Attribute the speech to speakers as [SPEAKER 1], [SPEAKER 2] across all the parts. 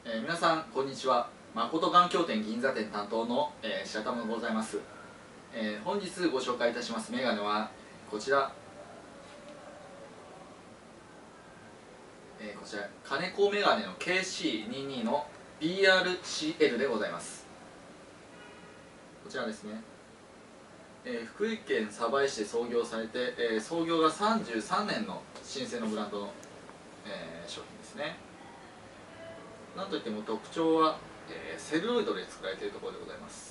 [SPEAKER 1] 皆さんこんにちは。誠眼鏡店銀座店担当の、白玉でございます。本日ご紹介いたしますメガネはこちら、金子メガネの KC22 の BRCL でございます。こちらですね、福井県鯖江市で創業されて、創業が33年の老舗のブランドの、商品ですね。なんといっても特徴は、セルロイドで作られているところでございます。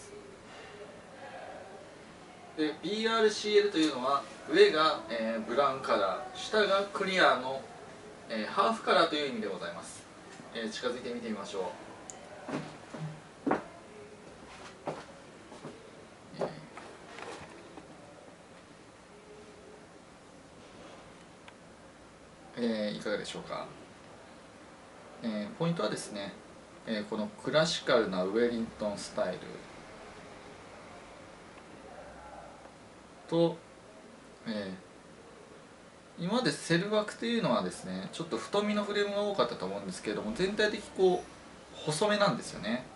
[SPEAKER 1] で BRCL というのは上が、ブラウンカラー、下がクリアの、ハーフカラーという意味でございます。近づいて見てみましょう。いかがでしょうか。ポイントはですね、このクラシカルなウェリントンスタイルと、今までセル枠というのはですね、ちょっと太めのフレームが多かったと思うんですけれども、全体的にこう細めなんですよね。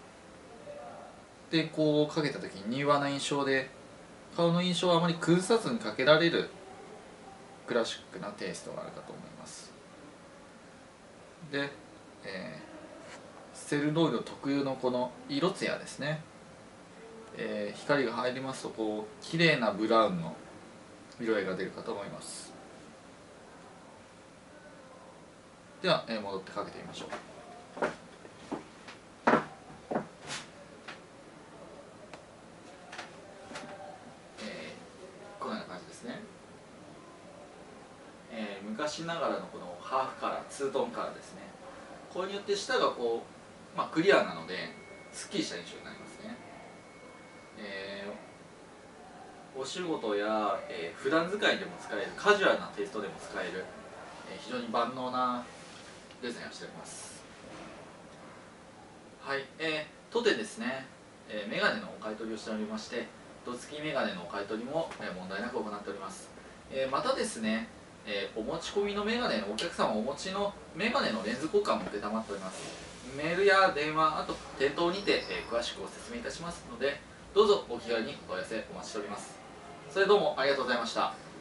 [SPEAKER 1] でこうかけた時に柔和な印象で、顔の印象をあまり崩さずにかけられるクラシックなテイストがあるかと思います。で、セルロイド特有のこの色艶ですね、光が入りますとこう綺麗なブラウンの色合いが出るかと思います。では、戻ってかけてみましょう。このような感じですね。昔ながらのこのハーフカラー、ツートーンカラーですね。これによって下がこう、クリアなのですっきりした印象になりますね。お仕事や、普段使いでも使える、カジュアルなテイストでも使える、非常に万能なデザインをしております。はい、当店ですね、メガネのお買い取りをしておりまして、度付きメガネのお買い取りも、問題なく行っております。またですね、お持ち込みのメガネのお客様お持ちのメガネのレンズ交換も承っております。メールや電話、あと店頭にて、詳しくご説明いたしますので、どうぞお気軽にお問い合わせお待ちしております。それどうもありがとうございました。